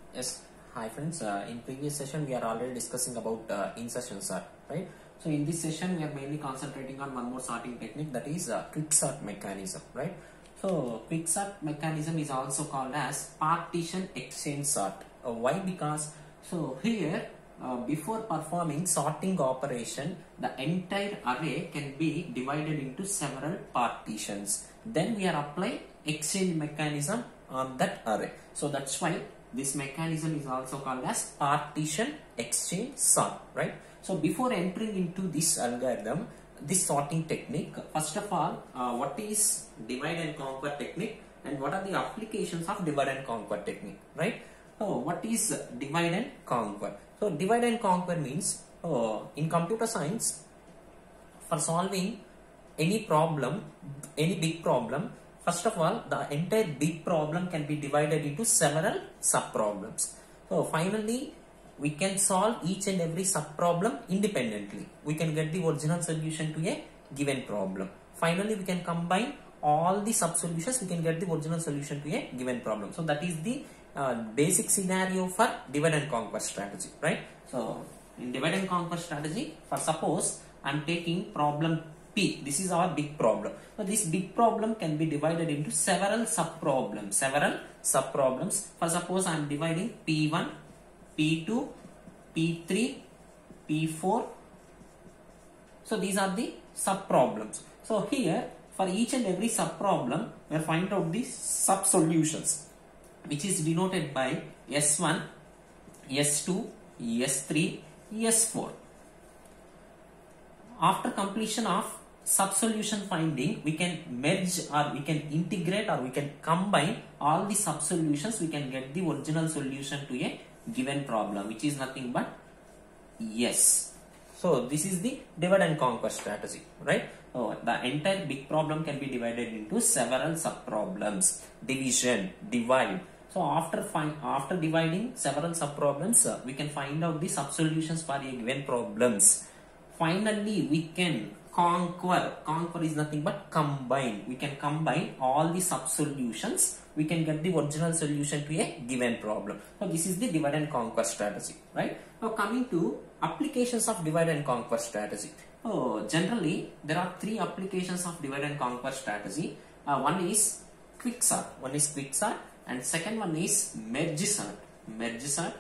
Yes, hi friends. In previous session, we are already discussing about insertion sort, right? So in this session, we are mainly concentrating on one more sorting technique, that is quick sort mechanism, right? So quick sort mechanism is also called as partition exchange sort. Why? Because here before performing sorting operation, the entire array can be divided into several partitions. Then we are applying exchange mechanism on that array. So that's why this mechanism is also called as partition exchange sort, right? So before entering into this algorithm, this sorting technique, first of all, what is divide and conquer technique and what are the applications of divide and conquer technique, right? So what is divide and conquer? So divide and conquer means in computer science, for solving any problem, any big problem, first of all, the entire big problem can be divided into several sub-problems. So finally, we can solve each and every sub-problem independently. We can get the original solution to a given problem. Finally, we can combine all the sub-solutions, we can get the original solution to a given problem. So that is the basic scenario for divide and conquer strategy, right? So in divide and conquer strategy, for suppose I am taking problem P. This is our big problem. So this big problem can be divided into several sub-problems. For suppose I am dividing P1, P2, P3, P4. So these are the sub-problems. So here for each and every sub-problem, we will find out the sub-solutions, which is denoted by S1, S2, S3, S4. After completion of sub-solution finding, we can merge or we can integrate or we can combine all the sub-solutions. We can get the original solution to a given problem, which is nothing but S. So this is the divide and conquer strategy, right? So the entire big problem can be divided into several sub-problems. Division, divide. So after dividing several sub-problems, we can find out the sub-solutions for a given problems. Finally, we can conquer. Conquer is nothing but combine. We can combine all the sub-solutions. We can get the original solution to a given problem. So this is the divide and conquer strategy, right? Now coming to applications of divide and conquer strategy. Generally, there are three applications of divide and conquer strategy. One is quick sort. And second one is merge sort.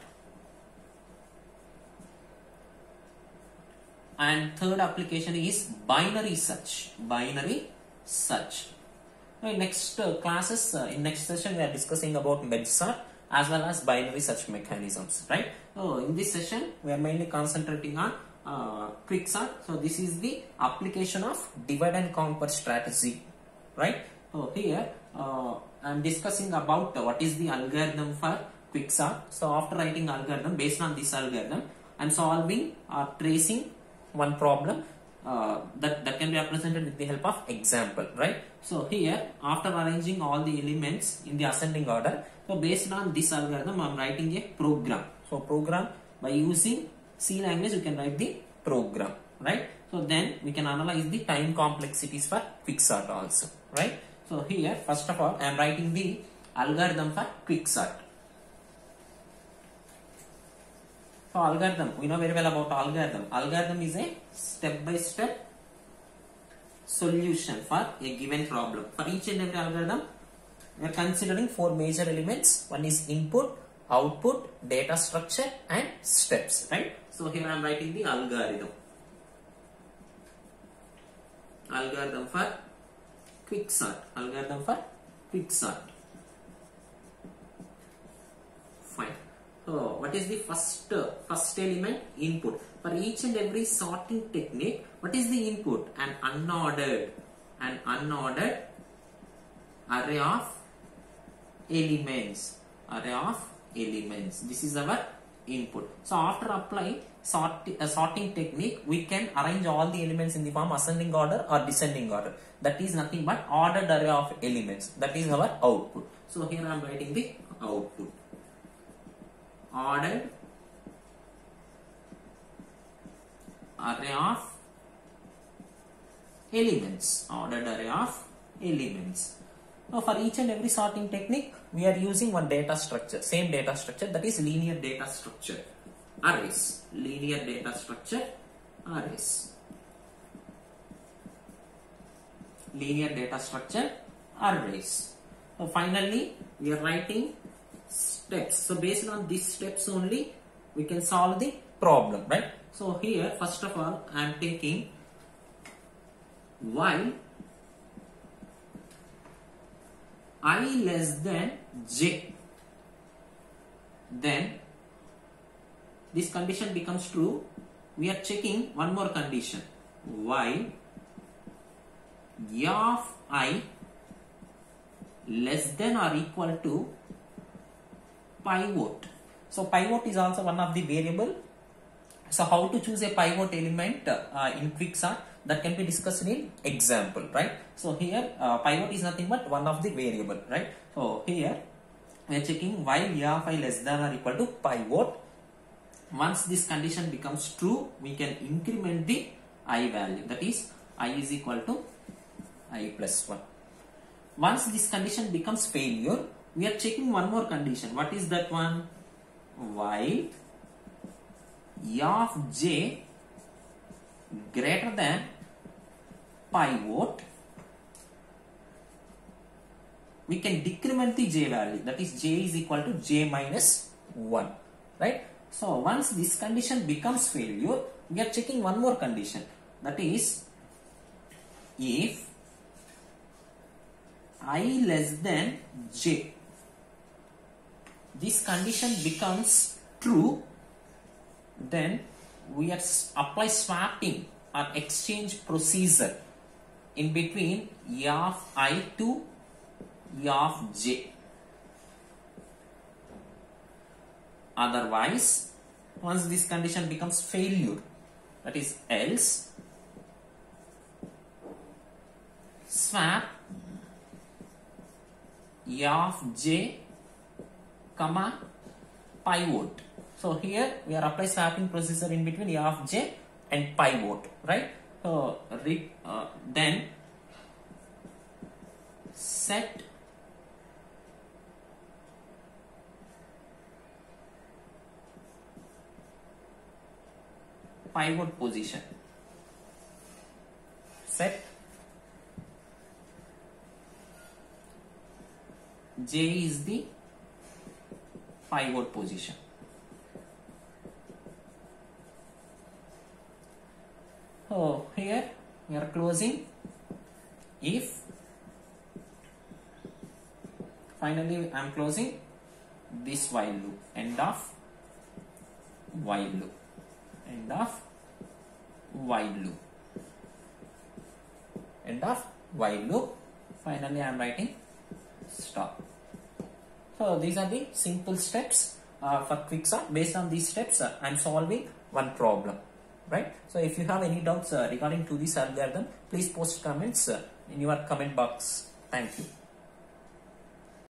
And third application is binary search. In next classes, in next session, we are discussing about merge sort as well as binary search mechanisms, right? So in this session, we are mainly concentrating on quick sort. So this is the application of divide and conquer strategy, right? So here I am discussing about what is the algorithm for quick sort. So after writing algorithm, based on this algorithm, I am solving or tracing one problem that can be represented with the help of example, right? So here, after arranging all the elements in the ascending order, so based on this algorithm, I am writing a program. So program, by using C language, you can write the program, right? So then we can analyze the time complexities for quick sort also, right? So here, first of all, I am writing the algorithm for quick sort. So algorithm, we know very well about algorithm. Algorithm is a step-by-step solution for a given problem. For each and every algorithm, we are considering four major elements. One is input, output, data structure and steps, right? So here I am writing the algorithm. Algorithm for quick sort. Fine. So what is the first element? Input. For each and every sorting technique, what is the input? An unordered array of elements. This is our input. So after applying sorting technique, we can arrange all the elements in the form ascending order or descending order. That is nothing but ordered array of elements. That is our output. So here I am writing the output. Ordered array of elements. Now for each and every sorting technique, we are using one data structure, same data structure, that is linear data structure, arrays, linear data structure, arrays, linear data structure, arrays. So finally, we are writing steps. So based on these steps only, we can solve the problem, right? So here, first of all, I am taking while I less than j, then this condition becomes true. We are checking one more condition, while of I less than or equal to pivot. So pivot is also one of the variable. So how to choose a pivot element in Quicksort, that can be discussed in example, right? So here pivot is nothing but one of the variable, right? So here we are checking while of I less than or equal to pivot. Once this condition becomes true, we can increment the I value, that is I is equal to I plus 1. Once this condition becomes failure, we are checking one more condition. What is that one? While of j greater than pivot, we can decrement the j value, that is j is equal to j minus 1, right? So once this condition becomes failure, we are checking one more condition, that is if I less than j, this condition becomes true, then we are apply swapping or exchange procedure in between of I to of j. Otherwise, once this condition becomes failure, that is else, swap of j comma pivot. So here we are applying swapping procedure in between of j and pivot, right? So then set pivot position, set j is the pivot position. So here we are closing if, finally I am closing this while loop, end of while loop, end of while loop, end of while loop. Finally I am writing stop. So these are the simple steps for Quicksort. Based on these steps, I am solving one problem, right? So if you have any doubts regarding to this algorithm, please post comments in your comment box. Thank you.